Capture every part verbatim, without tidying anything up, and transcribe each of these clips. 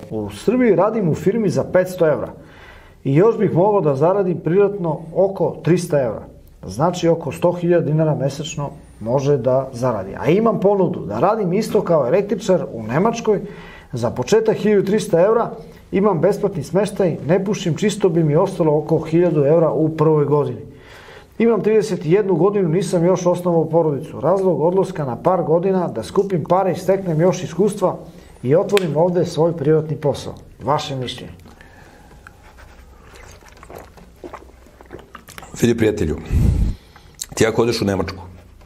u Srbiji radim u firmi za petsto evra i još bih mogao da zaradim privatno oko trista evra. Znači oko sto hiljada dinara mesečno može da zaradi. A imam ponudu da radim isto kao električar u Nemačkoj za početak hiljadu trista evra, imam besplatni smeštaj, ne pušim, čisto bi mi ostalo oko hiljadu evra u prvoj godini. Imam trideset jednu godinu, nisam još osnovao porodicu. Razlog odlaska na par godina da skupim pare i steknem još iskustva i otvorim ovde svoj privatni posao. Vaše mišljenje? Vidi, prijatelju, ti ako odeš u Nemačku,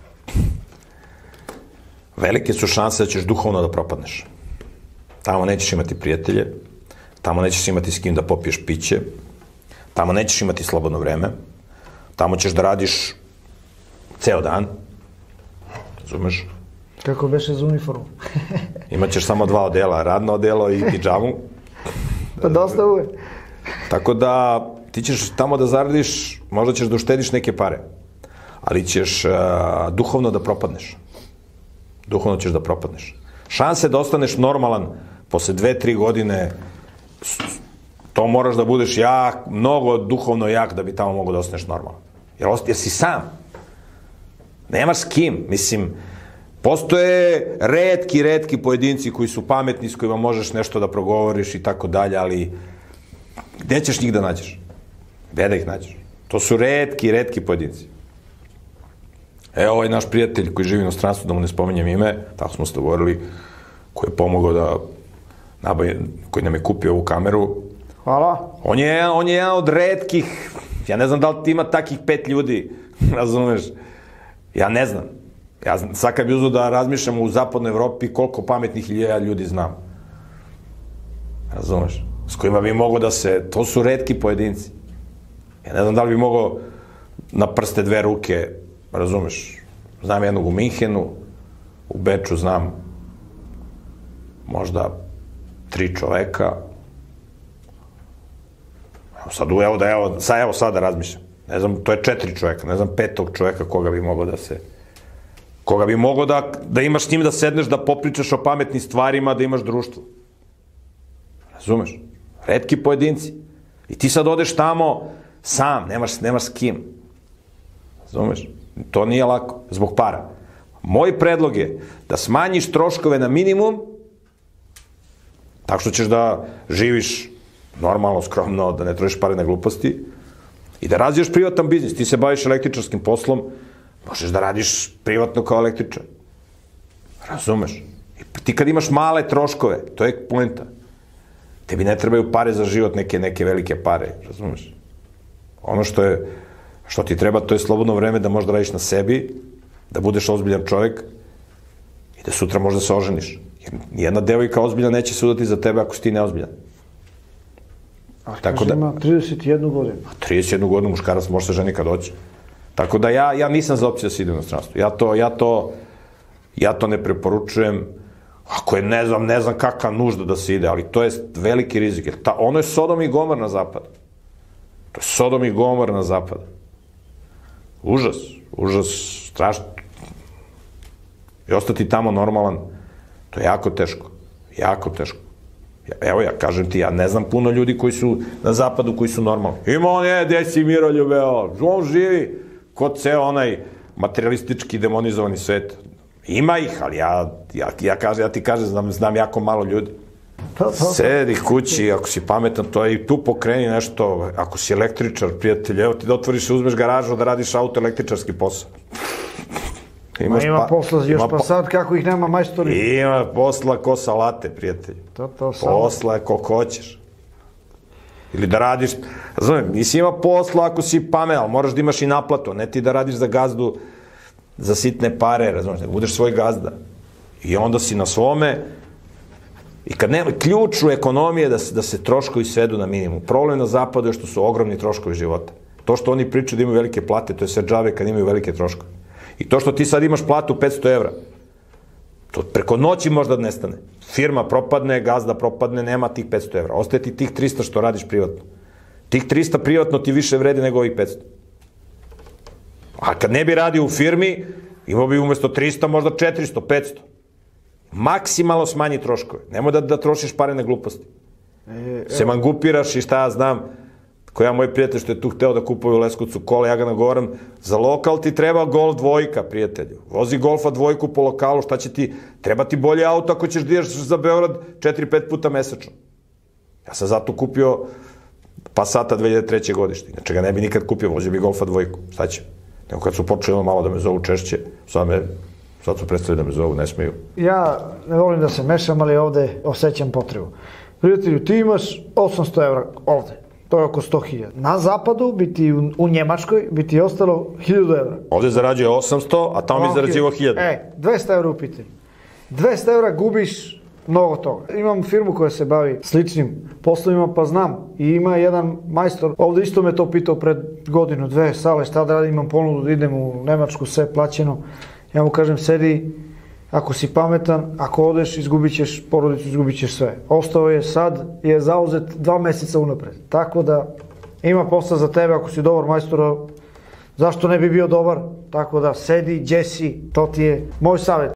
velike su šanse da ćeš duhovno da propadneš. Tamo nećeš imati prijatelje, tamo nećeš imati s kim da popiješ piće, tamo nećeš imati slobodno vreme, tamo ćeš da radiš ceo dan, razumeš? Kako beše za uniformu? Imaćeš samo dva odela, radno odelo i pidžamu. Pa dosta uvek. Tako da ti ćeš tamo da zaradiš, možda ćeš da uštediš neke pare, ali ćeš uh, duhovno da propadneš. Duhovno ćeš da propadneš. Šanse da ostaneš normalan posle dve, tri godine, to moraš da budeš jak, mnogo duhovno jak da bi tamo mogo da ostaneš normalan. Jer, jer si sam. Nemaš s kim. Mislim, postoje retki, retki pojedinci koji su pametni, s kojima možeš nešto da progovoriš i tako dalje, ali gde ćeš njih da nađeš? Gde da ih nađeš? To su retki, retki pojedinci. Evo ovaj naš prijatelj koji živi u inostranstvu, da mu ne spominjem ime, tako smo se dogovorili, koji je pomogao da nabavi, koji nam je kupio ovu kameru. Hvala. On je, on je jedan od retkih, ja ne znam da li ti ima takih pet ljudi, razumeš? Ja ne znam. Ja sad kad bi uzeo da razmišljam u zapadnoj Evropi koliko pametnih hiljada ljudi znam. Razumeš? S kojima bi mogo da se, to su retki pojedinci. Ja ne znam da li bi mogo na prste dve ruke, razumeš? Znam jednog u Minhenu, u Beču znam možda tri čoveka. Evo sad, evo da, evo, sad, evo sad da razmišljam. Ne znam, to je četiri čoveka, ne znam petog čoveka koga bi mogo da se, koga bi mogo da, da imaš s njim da sedneš, da popričaš o pametnim stvarima, da imaš društvo. Razumeš? Retki pojedinci. I ti sad odeš tamo sam, nemaš, nemaš s kim. Razumeš? To nije lako, zbog para. Moj predlog je da smanjiš troškove na minimum, tako što ćeš da živiš normalno, skromno, da ne trošiš pare na gluposti i da razviješ privatan biznis. Ti se baviš električarskim poslom, možeš da radiš privatno kao električar. Razumeš? I ti kad imaš male troškove, to je poenta. Tebi ne trebaju pare za život, neke, neke velike pare, razumeš? Ono što je, što ti treba, to je slobodno vreme da možeš da radiš na sebi, da budeš ozbiljan čovjek i da sutra možda se oženiš. Jer nijedna devojka ozbiljna neće se udati za tebe ako si ti neozbiljan. A kaže da, ima trideset jednu godinu. trideset jednu godinu muškarac može se ženi kad hoće. Tako da ja, ja nisam za opciju da se ide u inostranstvo. Ja to, ja to, ja to ne preporučujem. Ako je, ne znam, ne znam kakva nužda da se ide, ali to je veliki rizik. Jer ta, ono je Sodom i Gomor na zapadu. To je Sodom i Gomor na zapadu. Užas, užas, strašno. I ostati tamo normalan, to je jako teško. Jako teško. Evo ja, kažem ti, ja ne znam puno ljudi koji su na zapadu, koji su normalni. Ima on je, gde si Miroljub, evo, on živi kod ceo onaj materialistički demonizovani svet. Ima ih, ali ja, ja, ja, kažem, ja ti kažem, znam, znam jako malo ljudi. Sedi kući, ako si pametan, to je i tu pokreni nešto, ako si električar, prijatelj, evo ti da otvoriš i uzmeš garažu da radiš auto električarski posao. Imaš ima pa, posla još pa sad kako ih nema majstori. Ima posla ko salate, prijatelj. To, to samo. Posla je ko hoćeš. Ili da radiš, razumem, nisi ima posla ako si pamet, ali moraš da imaš i naplatu, ne ti da radiš za gazdu za sitne pare, razumeš, da budeš svoj gazda. I onda si na svome i kad nema, ključ u ekonomije da se, da se troškovi svedu na minimum. Problem na zapadu je što su ogromni troškovi života. To što oni pričaju da imaju velike plate, to je sve džabe kad imaju velike troškove. I to što ti sad imaš platu petsto evra, to preko noći možda nestane. Firma propadne, gazda propadne, nema tih petsto evra. Ostaje ti tih trista što radiš privatno. Tih trista privatno ti više vredi nego ovih petsto. A kad ne bi radio u firmi, imao bi umesto trista možda četiristo, petsto. Maksimalno smanji troškove. Nemoj da, da trošiš pare na gluposti. E, se mangupiraš i šta ja znam, ko ja moj prijatelj što je tu hteo da kupuje u Leskovcu kola, ja ga nagovaram, za lokal ti treba Golf dvojka, prijatelju. Vozi Golfa dvojku po lokalu, šta će ti, treba ti bolje auto ako ćeš da ideš za Beograd četiri pet puta mesečno. Ja sam zato kupio Passata dve hiljade treće godište, inače ga ne bi nikad kupio, vozio bi Golfa dvojku, šta će? Nego kad su počeli malo da me zovu češće, sad, me, sad su predstavili da me zovu, ne smeju. Ja ne volim da se mešam, ali ovde osjećam potrebu. Prijatelju, ti imaš osamsto evra ovde, to je oko sto hiljada. Na zapadu, biti u, u Njemačkoj, bi ti ostalo hiljadu evra. Ovde zarađuje osamsto, a tamo mi zarađivo hiljadu. E, dvesta evra u pitanju. dvesta evra gubiš mnogo toga. Imam firmu koja se bavi sličnim poslovima, pa znam. I ima jedan majstor, ovde isto me to pitao pred godinu, dve, Sale, šta da radim, imam ponudu da idem u Nemačku, sve plaćeno. Ja mu kažem, sedi, ako si pametan, ako odeš, izgubit ćeš porodicu, izgubit ćeš sve. Ostao je sad, je zauzet dva meseca unapred. Tako da ima posla za tebe, ako si dobar majstor, zašto ne bi bio dobar? Tako da sedi, džesi, to ti je moj savjet.